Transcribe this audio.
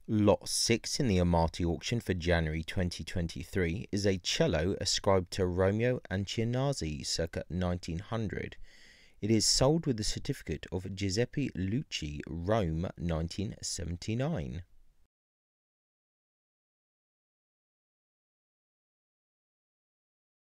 Lot 6 in the Amati auction for January 2023 is a cello ascribed to Romeo Antoniazzi circa 1900. It is sold with the certificate of Giuseppe Lucci, Rome 1979.